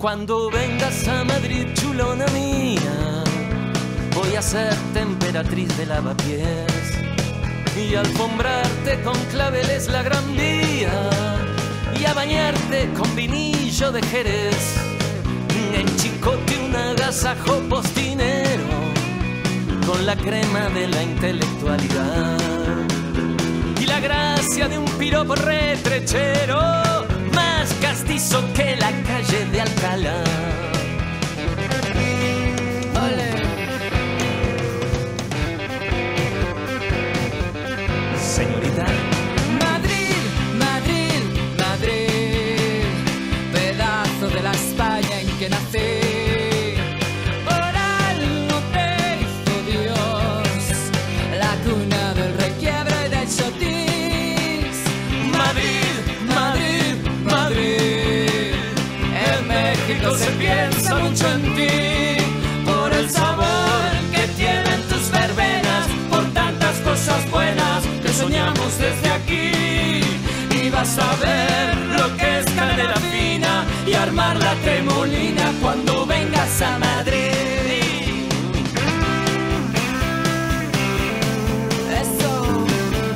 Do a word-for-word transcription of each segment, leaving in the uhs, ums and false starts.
Cuando vengas a Madrid, chulona mía, voy a ser emperatriz de lavapiés y alfombrarte con claveles la Gran Vía y a bañarte con vinillo de Jerez, en Chicote un agasajo postinero con la crema de la intelectualidad y la gracia de un piropo retrechero más castizo que la calle de Alcalá. Ole. Señorita. Madrid, Madrid, Madrid, pedazo de la España en que nací. Por algo te hizo Dios, la cuna del requiebre y del chotis. Madrid, Madrid, Madrid, En México se piensa mucho en ti, por el sabor que tienen tus verbenas, por tantas cosas buenas que soñamos desde aquí. Y vas a ver lo que es canela fina y armar la tremolina cuando vengas a Madrid. Eso.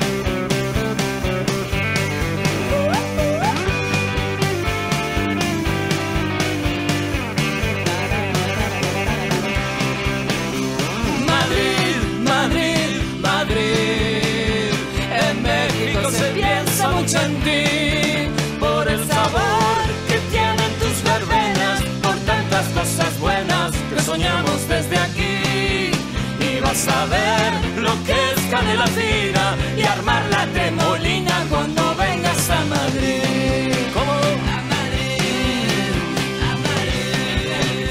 Madrid, Madrid, Madrid, en México se piensa mucho en ti, por el sabor que tienen tus verbenas, por tantas cosas buenas que soñamos desde aquí. Y vas a ver lo que es canela fina y armar la tremolina cuando vengas a Madrid. ¿cómo? A Madrid, a Madrid.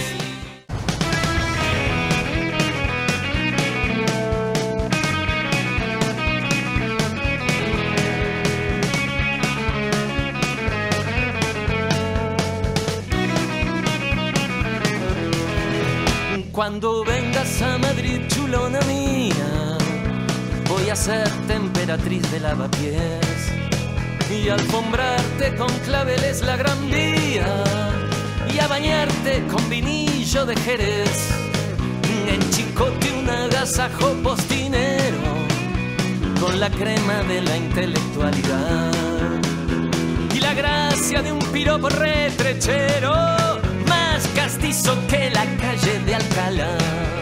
Cuando vengas a Madrid, chulona mía, voy a ser emperatriz de lavapiés y alfombrarte con claveles la Gran Vía y a bañarte con vinillo de Jerez, en Chicote un agasajo postinero con la crema de la intelectualidad y la gracia de un piropo retrechero más castizo que la calle de Alcalá.